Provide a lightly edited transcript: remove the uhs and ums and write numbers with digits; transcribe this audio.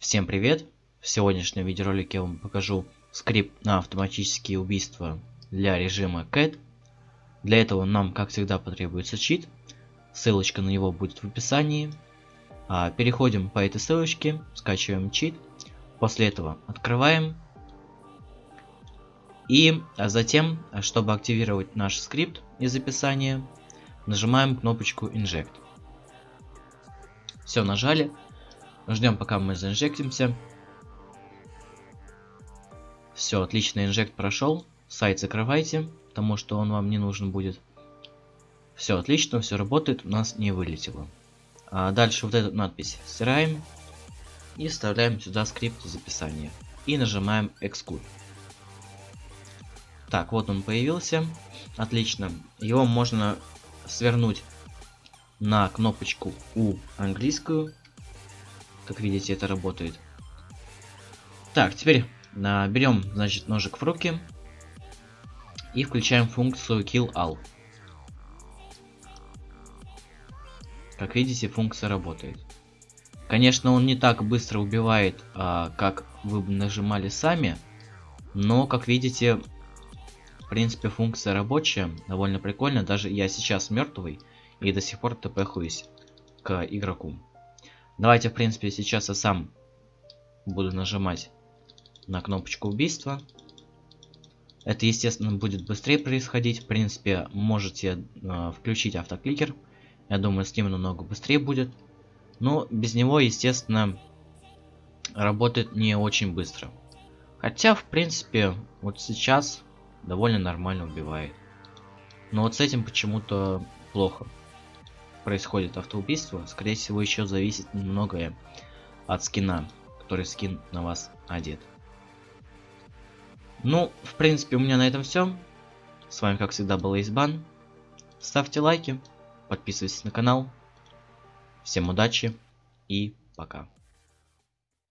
Всем привет! В сегодняшнем видеоролике я вам покажу скрипт на автоматические убийства для режима CAT. Для этого нам, как всегда, потребуется чит. Ссылочка на него будет в описании. Переходим по этой ссылочке, скачиваем чит. После этого открываем. И затем, чтобы активировать наш скрипт из описания, нажимаем кнопочку Inject. Все, нажали. Ждем, пока мы заинжектимся. Все, отлично, инжект прошел. Сайт закрывайте, потому что он вам не нужен будет. Все отлично, все работает, у нас не вылетело. Дальше вот эту надпись стираем и вставляем сюда скрипт из описания. И нажимаем Exclude. Так, вот он появился. Отлично. Его можно свернуть на кнопочку U английскую. Как видите, это работает. Так, теперь берем, значит, ножик в руки и включаем функцию Kill All. Как видите, функция работает. Конечно, он не так быстро убивает, как вы бы нажимали сами, но, как видите, в принципе, функция рабочая, довольно прикольно. Даже я сейчас мертвый и до сих пор тпхуюсь к игроку. Давайте, в принципе, сейчас я сам буду нажимать на кнопочку убийства. Это, естественно, будет быстрее происходить. В принципе, можете включить автокликер. Я думаю, с ним намного быстрее будет. Но без него, естественно, работает не очень быстро. Хотя, в принципе, вот сейчас довольно нормально убивает. Но вот с этим почему-то плохо происходит автоубийство. Скорее всего, еще зависит многое от скина, который скин на вас одет. Ну, в принципе, у меня на этом все. С вами, как всегда, был Эйсбан. Ставьте лайки, подписывайтесь на канал. Всем удачи и пока.